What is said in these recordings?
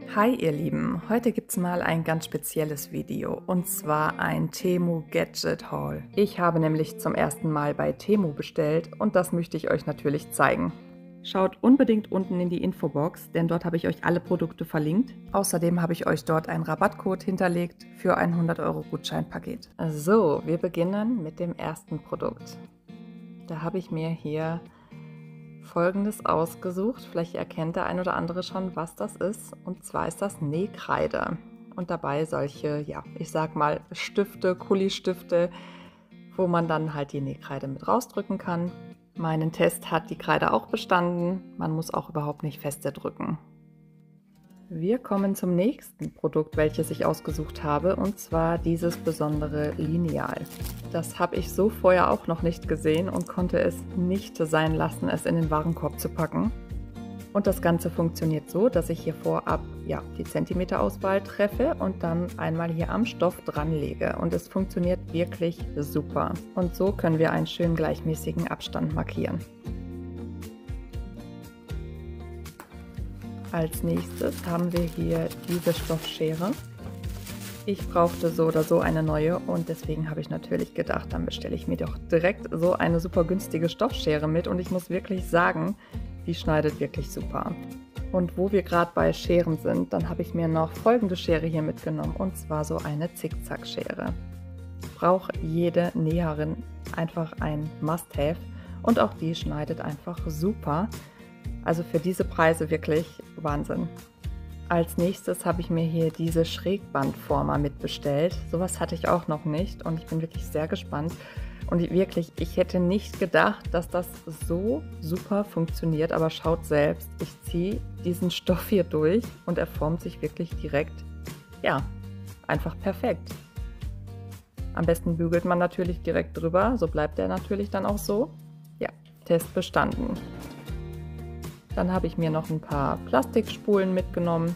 Hi ihr Lieben, heute gibt's mal ein ganz spezielles Video und zwar ein Temu Gadget Haul. Ich habe nämlich zum ersten Mal bei Temu bestellt und das möchte ich euch natürlich zeigen. Schaut unbedingt unten in die Infobox, denn dort habe ich euch alle Produkte verlinkt. Außerdem habe ich euch dort einen Rabattcode hinterlegt für ein 100 € Gutscheinpaket. So, wir beginnen mit dem ersten Produkt. Da habe ich mir hier Folgendes ausgesucht. Vielleicht erkennt der ein oder andere schon, was das ist. Und zwar ist das Nähkreide. Und dabei solche, ja, ich sag mal Stifte, Kulistifte, wo man dann halt die Nähkreide mit rausdrücken kann. Meinen Test hat die Kreide auch bestanden. Man muss auch überhaupt nicht feste drücken. Wir kommen zum nächsten Produkt, welches ich ausgesucht habe, und zwar dieses besondere Lineal. Das habe ich so vorher auch noch nicht gesehen und konnte es nicht sein lassen, es in den Warenkorb zu packen. Und das Ganze funktioniert so, dass ich hier vorab die Zentimeterauswahl treffe und dann einmal hier am Stoff dran lege. Und es funktioniert wirklich super. Und so können wir einen schön gleichmäßigen Abstand markieren. Als nächstes haben wir hier diese Stoffschere. Ich brauchte so oder so eine neue und deswegen habe ich natürlich gedacht, dann bestelle ich mir doch direkt so eine super günstige Stoffschere mit und ich muss wirklich sagen, die schneidet wirklich super. Und wo wir gerade bei Scheren sind, dann habe ich mir noch folgende Schere hier mitgenommen und zwar so eine Zickzackschere. Braucht jede Näherin einfach ein Must-Have und auch die schneidet einfach super. Also für diese Preise wirklich Wahnsinn. Als nächstes habe ich mir hier diese Schrägbandformer mitbestellt. Sowas hatte ich auch noch nicht und ich bin wirklich sehr gespannt. Und ich hätte nicht gedacht, dass das so super funktioniert. Aber schaut selbst, ich ziehe diesen Stoff hier durch und er formt sich wirklich direkt, einfach perfekt. Am besten bügelt man natürlich direkt drüber, so bleibt er natürlich dann auch so. Ja, Test bestanden. Dann habe ich mir noch ein paar Plastikspulen mitgenommen.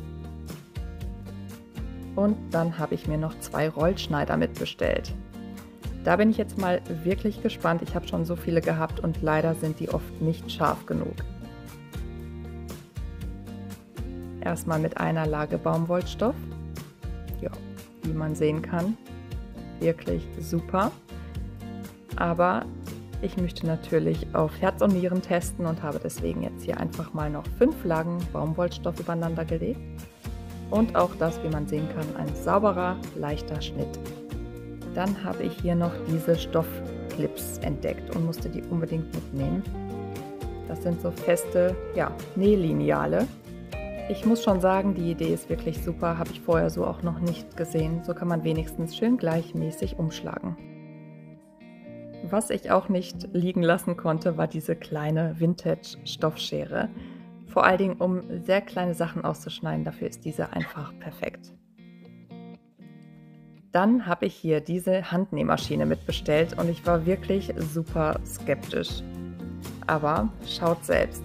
Und dann habe ich mir noch 2 Rollschneider mitbestellt. Da bin ich jetzt mal wirklich gespannt. Ich habe schon so viele gehabt und leider sind die oft nicht scharf genug. Erstmal mit einer Lage Baumwollstoff. Ja, wie man sehen kann, wirklich super. Aber ich möchte natürlich auf Herz und Nieren testen und habe deswegen jetzt hier einfach mal noch 5 Lagen Baumwollstoff übereinander gelegt. Und auch das, wie man sehen kann, ein sauberer, leichter Schnitt. Dann habe ich hier noch diese Stoffclips entdeckt und musste die unbedingt mitnehmen. Das sind so feste, Nählineale. Ich muss schon sagen, die Idee ist wirklich super, habe ich vorher so auch noch nicht gesehen. So kann man wenigstens schön gleichmäßig umschlagen. Was ich auch nicht liegen lassen konnte, war diese kleine Vintage-Stoffschere. Vor allen Dingen, um sehr kleine Sachen auszuschneiden, dafür ist diese einfach perfekt. Dann habe ich hier diese Handnähmaschine mitbestellt und ich war wirklich super skeptisch. Aber schaut selbst.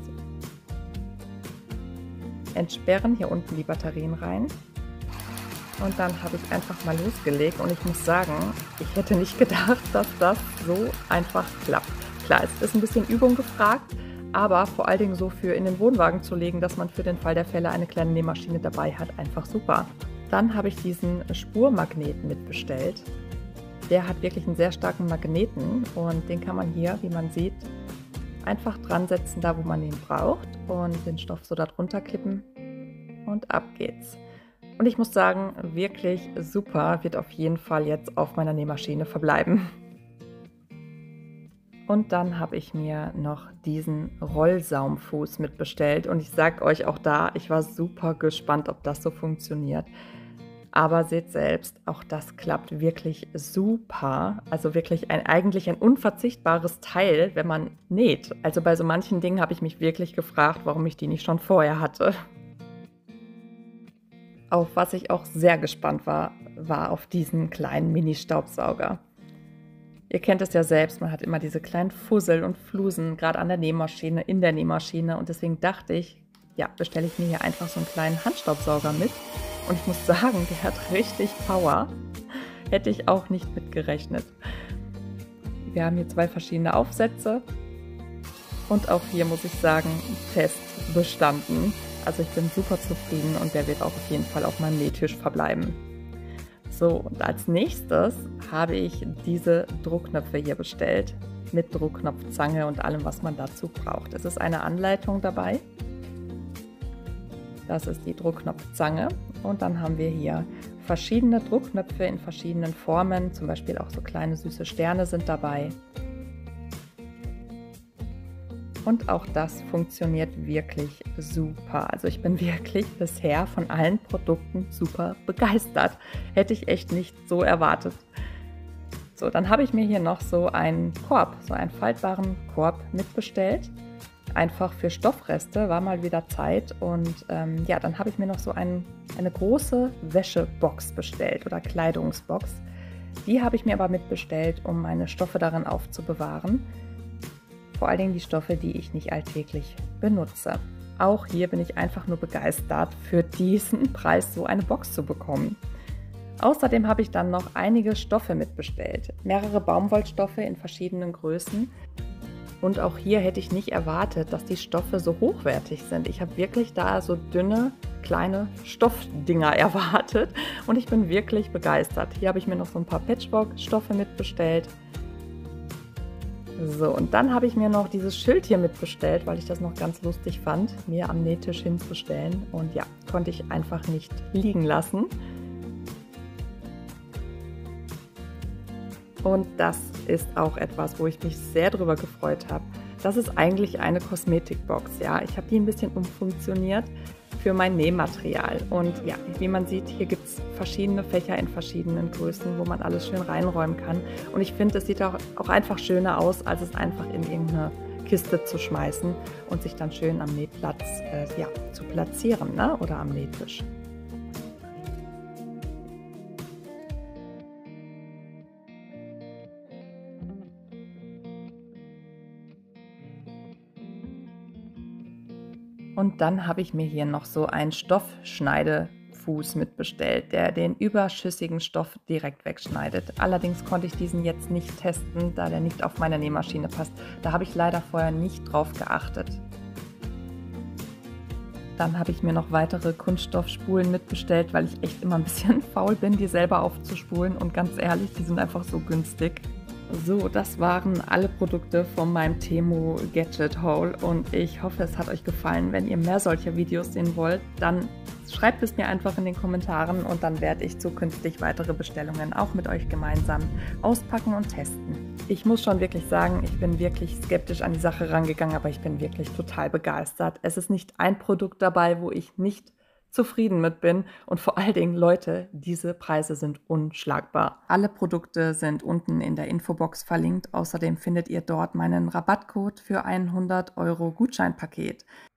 Entsperren hier unten die Batterien rein. Und dann habe ich einfach mal losgelegt und ich muss sagen, ich hätte nicht gedacht, dass das so einfach klappt. Klar, es ist ein bisschen Übung gefragt, aber vor allen Dingen so für in den Wohnwagen zu legen, dass man für den Fall der Fälle eine kleine Nähmaschine dabei hat, einfach super. Dann habe ich diesen Spurmagneten mitbestellt. Der hat wirklich einen sehr starken Magneten und den kann man hier, wie man sieht, einfach dran setzen, da wo man ihn braucht und den Stoff so darunter klippen und ab geht's. Und ich muss sagen, wirklich super, wird auf jeden Fall jetzt auf meiner Nähmaschine verbleiben. Und dann habe ich mir noch diesen Rollsaumfuß mitbestellt und ich sage euch auch da, ich war super gespannt, ob das so funktioniert. Aber seht selbst, auch das klappt wirklich super. Also wirklich eigentlich ein unverzichtbares Teil, wenn man näht. Also bei so manchen Dingen habe ich mich wirklich gefragt, warum ich die nicht schon vorher hatte. Auf was ich auch sehr gespannt war auf diesen kleinen Mini-Staubsauger. Ihr kennt es ja selbst, man hat immer diese kleinen Fussel und Flusen, gerade an der Nähmaschine, in der Nähmaschine. Und deswegen dachte ich, bestelle ich mir hier einfach so einen kleinen Handstaubsauger mit. Und ich muss sagen, der hat richtig Power. Hätte ich auch nicht mit gerechnet. Wir haben hier 2 verschiedene Aufsätze. Und auch hier muss ich sagen, Test bestanden. Also ich bin super zufrieden und der wird auch auf jeden Fall auf meinem Nähtisch verbleiben. So, und als nächstes habe ich diese Druckknöpfe hier bestellt, mit Druckknopfzange und allem, was man dazu braucht. Es ist eine Anleitung dabei. Das ist die Druckknopfzange und dann haben wir hier verschiedene Druckknöpfe in verschiedenen Formen, zum Beispiel auch so kleine süße Sterne sind dabei. Und auch das funktioniert wirklich super. Also ich bin wirklich bisher von allen Produkten super begeistert. Hätte ich echt nicht so erwartet. So, dann habe ich mir hier noch so einen Korb, so einen faltbaren Korb mitbestellt. Einfach für Stoffreste, war mal wieder Zeit. Und ja, dann habe ich mir noch so eine große Wäschebox bestellt oder Kleidungsbox. Die habe ich mir aber mitbestellt, um meine Stoffe darin aufzubewahren. Vor allen Dingen die Stoffe, die ich nicht alltäglich benutze. Auch hier bin ich einfach nur begeistert, für diesen Preis so eine Box zu bekommen. Außerdem habe ich dann noch einige Stoffe mitbestellt. Mehrere Baumwollstoffe in verschiedenen Größen. Und auch hier hätte ich nicht erwartet, dass die Stoffe so hochwertig sind. Ich habe wirklich da so dünne, kleine Stoffdinger erwartet und ich bin wirklich begeistert. Hier habe ich mir noch so ein paar Patchwork-Stoffe mitbestellt. So, und dann habe ich mir noch dieses Schild hier mitbestellt, weil ich das noch ganz lustig fand, mir am Nähtisch hinzustellen. Und ja, konnte ich einfach nicht liegen lassen. Und das ist auch etwas, wo ich mich sehr drüber gefreut habe. Das ist eigentlich eine Kosmetikbox, ja. Ich habe die ein bisschen umfunktioniert für mein Nähmaterial. Und ja, wie man sieht, hier gibt es verschiedene Fächer in verschiedenen Größen, wo man alles schön reinräumen kann. Und ich finde, es sieht auch einfach schöner aus, als es einfach in irgendeine Kiste zu schmeißen und sich dann schön am Nähplatz ja, zu platzieren, ne? Oder am Nähtisch. Und dann habe ich mir hier noch so einen Stoffschneidefuß mitbestellt, der den überschüssigen Stoff direkt wegschneidet. Allerdings konnte ich diesen jetzt nicht testen, da der nicht auf meine Nähmaschine passt. Da habe ich leider vorher nicht drauf geachtet. Dann habe ich mir noch weitere Kunststoffspulen mitbestellt, weil ich echt immer ein bisschen faul bin, die selber aufzuspulen. Und ganz ehrlich, die sind einfach so günstig. So, das waren alle Produkte von meinem Temu Gadget Haul und ich hoffe, es hat euch gefallen. Wenn ihr mehr solcher Videos sehen wollt, dann schreibt es mir einfach in den Kommentaren und dann werde ich zukünftig weitere Bestellungen auch mit euch gemeinsam auspacken und testen. Ich muss schon wirklich sagen, ich bin wirklich skeptisch an die Sache rangegangen, aber ich bin wirklich total begeistert. Es ist nicht ein Produkt dabei, wo ich nicht zufrieden mit bin und vor allen Dingen, Leute, diese Preise sind unschlagbar. Alle Produkte sind unten in der Infobox verlinkt. Außerdem findet ihr dort meinen Rabattcode für ein 100 € Gutscheinpaket.